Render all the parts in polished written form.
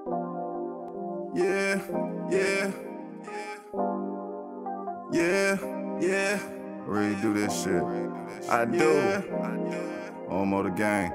Yeah, yeah, yeah, yeah. Ready to do this shit. I do. Homo the gang.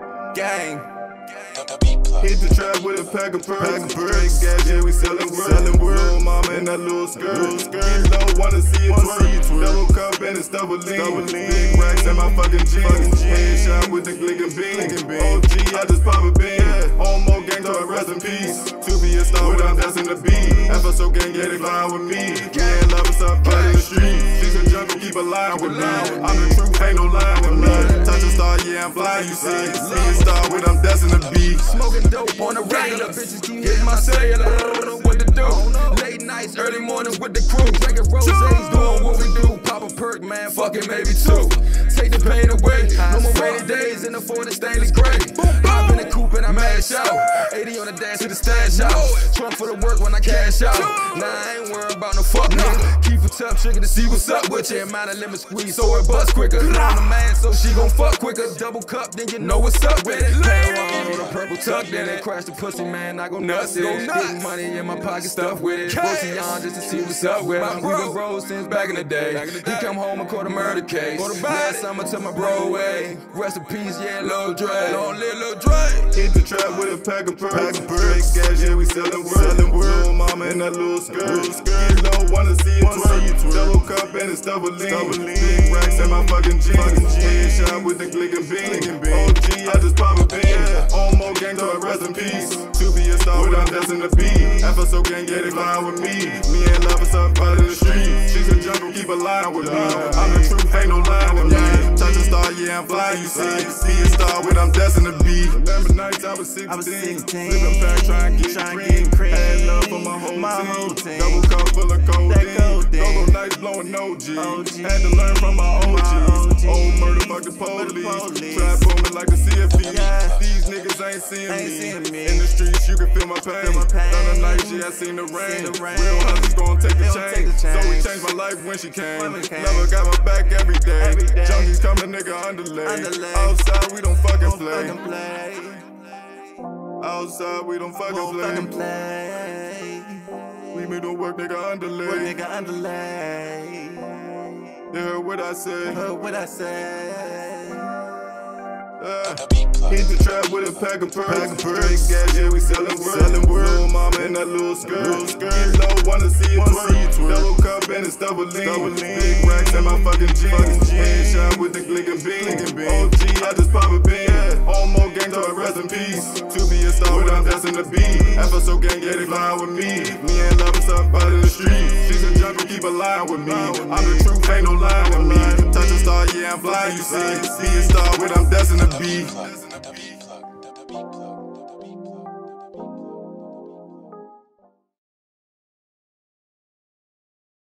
Hit the trap with a pack of perks. Gas, yeah, we sellin' word. Little mama in that little skirt. Get low, wanna see it twerk. Double cup and a stubble lean. Big racks in my fucking jeans. Headshot with the glick and beam. OG, I just pop a bean. Homo gang, so rest in peace. To be a star without dancing the beat. FSO gang, yeah, they flying with me. Man, love us up out in the street. She's a jungle, keep a line with me. I'm the truth, ain't no lying with me. Touch a star, yeah, I'm flying, you see. See a star with I'm dancing the beat. Smoking dope on the regular, bitches keep hitting my cellular. I don't know what to do. Late nights, early mornings with the crew. Drinking rosés, doing what we do. Pop a perk, man, fuck it, maybe two. Take the pain away. No more rainy days in the Ford stainless gray. Hop in the coupe and I mash out. 80 on the dash to the stash house. Trunk for the work when I cash out. Nah, I ain't worried about no fuck nigga. Keep a tough chicken to see what's up with you. Amount of lemon squeeze so it bust quicker. I'm the man, so she gon' fuck quicker. Double cup, then you know what's up with it. The purple tucked in it, crash the pussy, man, I go nuts in it. Getting money in my pocket, stuff with it. Pussy on just to see what's up with it. We been bros since back in the day. He come home and caught a murder case. Last summer to my bro way. Rest in peace, yeah, Lil Dre. Long live Lil Dre. Hit the trap with a pack of perks. Gas, yeah, we sellin' word. Little mama in that little skirt. Get low, wanna see it twerk. Double cup and a stubble lean. Big racks in my fucking jeans. Headshot with the glick and beam. OG, I just pop a bean. Homo gang, so rest in peace. To be a star without dancing the beat. FSO gang, yeah, they flying with me. Me and love us up out in the street. She's a jungle, keep a line with me. I'm the truth, ain't no lying with me. Touch a star, yeah, I'm flying, you see. Be a star when I'm dancing the beat. Remember nights I was 16. Flippin' pack, trying to get cream. Had love for my whole team. Double cup full of codeine. Go nights blowing OG. Had to learn from my OGs. Old murder, fuck the police. Trap booming like the CFP. These niggas ain't seeing me. In the streets, you can feel my pain. On the night, yeah, I seen the rain. Real hustlers gon' take a change. So we changed my life when she came. Never got my back every day. Junkies coming, nigga, underlay. Outside, we don't fucking play. Outside, we don't fucking play. We made no work, nigga, underlay. You heard what I said. Hit the trap with a pack of perks. Gas, yeah, we sellin' word. Little mama in that little skirt. Get low, wanna see it twerk. Double cup and a stubble lean. Big racks in my fucking jeans. Headshot with the glick and beam. OG, I just pop a bean. Homo gang, so rest in peace. To be a star without dancing the beat. FSO gang, yeah, they flying with me. Me and love us up out in the street. She's a jungle, keep a line with me. I'm the truth, ain't no lying with me. Touch a star, yeah, I'm flying, you see. Be a star when I'm dancing the beat.